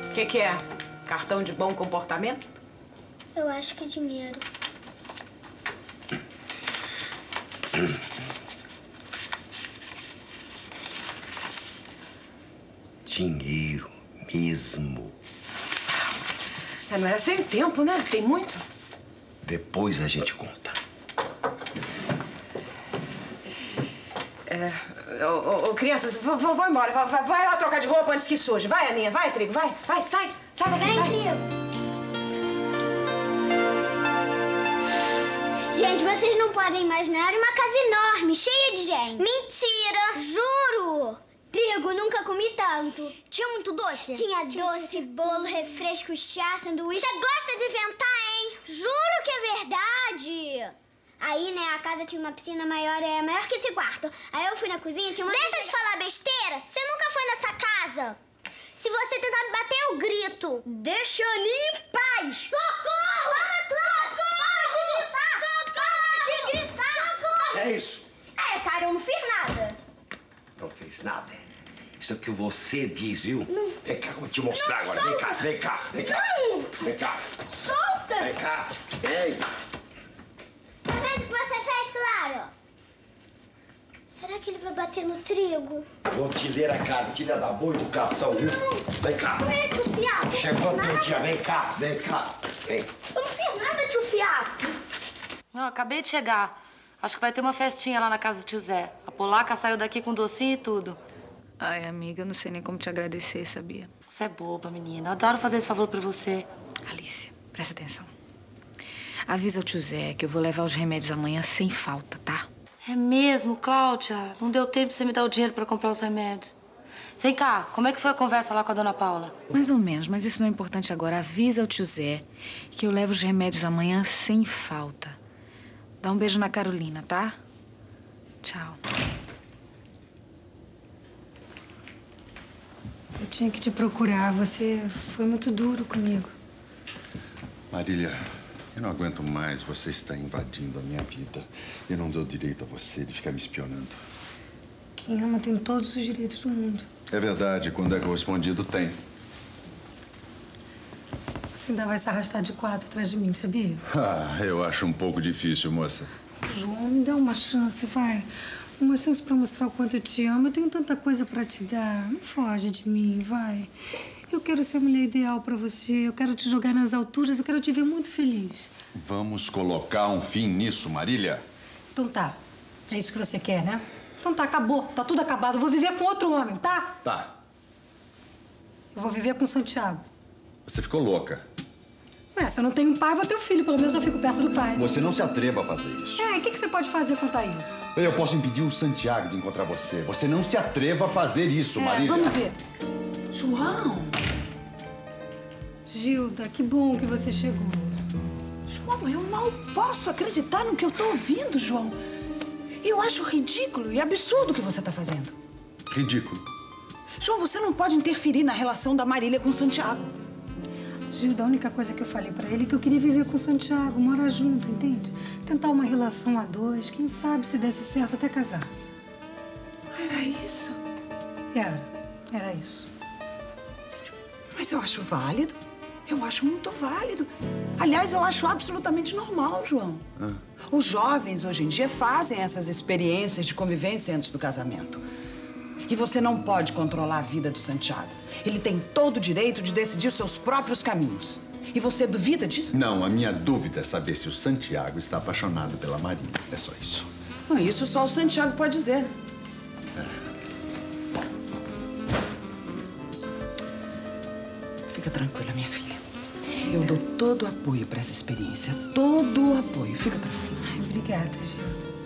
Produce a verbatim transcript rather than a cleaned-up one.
O que, que é? Cartão de bom comportamento? Eu acho que é dinheiro. Dinheiro mesmo. É, não era sem tempo, né? Tem muito. Depois a gente conta. É, ô, ô, ô, crianças, vão, vão embora. Vai, vai lá trocar de roupa antes que suje. Vai, Aninha. Vai, Trigo. Vai, vai, sai. Sai daqui, Vem, sai. Trigo. Gente, vocês não podem imaginar uma casa enorme, cheia de gente. Mentira! Juro! Trigo, nunca comi tanto. Tinha muito doce? Tinha, Tinha doce, bolo, refresco, chá, sanduíche. Você gosta de inventar, hein? Juro que é verdade! Aí, né, a casa tinha uma piscina maior, é maior que esse quarto. Aí eu fui na cozinha, tinha uma... Deixa de falar besteira! Você nunca foi nessa casa! Se você tentar me bater, eu grito. Deixa eu em paz! Socorro! Socorro! Socorro! De gritar! Socorro! É isso. É, cara, eu não fiz nada. Não fez nada. Isso é o que você diz, viu? Não. Vem cá, eu vou te mostrar Não, agora. Vem cá, vem cá, vem cá. Não. Vem cá. Solta! Vem cá. Vem. Tá vendo o que você fez, Claro? Será que ele vai bater no Trigo? Vou te ler a cartilha da boa educação, viu? Vem cá. Não é, tio Fiapo? Chegou teu dia. Vem cá, vem cá. Vem. Eu não fiz nada, tio Fiapo. Não, acabei de chegar. Acho que vai ter uma festinha lá na casa do tio Zé. A polaca saiu daqui com docinho e tudo. Ai, amiga, eu não sei nem como te agradecer, sabia? Você é boba, menina. Eu adoro fazer esse favor pra você. Alice, presta atenção. Avisa o tio Zé que eu vou levar os remédios amanhã sem falta, tá? É mesmo, Cláudia? Não deu tempo de você me dar o dinheiro pra comprar os remédios. Vem cá, como é que foi a conversa lá com a dona Paula? Mais ou menos, mas isso não é importante agora. Avisa o tio Zé que eu levo os remédios amanhã sem falta. Dá um beijo na Carolina, tá? Tchau. Eu tinha que te procurar. Você foi muito duro comigo. Marília, eu não aguento mais você estar invadindo a minha vida. Eu não dou direito a você de ficar me espionando. Quem ama tem todos os direitos do mundo. É verdade, quando é correspondido, tem. Você ainda vai se arrastar de quatro atrás de mim, sabia? Ah, eu acho um pouco difícil, moça. João, me dá uma chance, vai. Uma chance pra mostrar o quanto eu te amo. Eu tenho tanta coisa pra te dar. Não foge de mim, vai. Eu quero ser a mulher ideal pra você. Eu quero te jogar nas alturas. Eu quero te ver muito feliz. Vamos colocar um fim nisso, Marília? Então tá. É isso que você quer, né? Então tá, acabou. Tá tudo acabado. Eu vou viver com outro homem, tá? Tá. Eu vou viver com o Santiago. Você ficou louca. Ué, se eu não tenho pai, eu vou ter o filho. Pelo menos eu fico perto do pai. Você não se atreva a fazer isso. É, o que, que você pode fazer quanto a isso? Eu posso impedir o Santiago de encontrar você. Você não se atreva a fazer isso, É, Marília. vamos ver. João! Gilda, que bom que você chegou. João, eu mal posso acreditar no que eu tô ouvindo, João. Eu acho ridículo e absurdo o que você tá fazendo. Ridículo. João, você não pode interferir na relação da Marília com o Santiago. Gilda, a única coisa que eu falei pra ele é que eu queria viver com o Santiago, morar junto, entende? Tentar uma relação a dois, quem sabe se desse certo até casar. Era isso? Era, era isso. Mas eu acho válido. Eu acho muito válido. Aliás, eu acho absolutamente normal, João. Ah. Os jovens, hoje em dia, fazem essas experiências de convivência antes do casamento. E você não pode controlar a vida do Santiago. Ele tem todo o direito de decidir os seus próprios caminhos. E você duvida disso? Não, a minha dúvida é saber se o Santiago está apaixonado pela Marília. É só isso. Não, isso só o Santiago pode dizer. Fica tranquila, minha filha. Eu dou todo o apoio para essa experiência. Todo o apoio. Fica tranquila. Ai, obrigada, Gilda.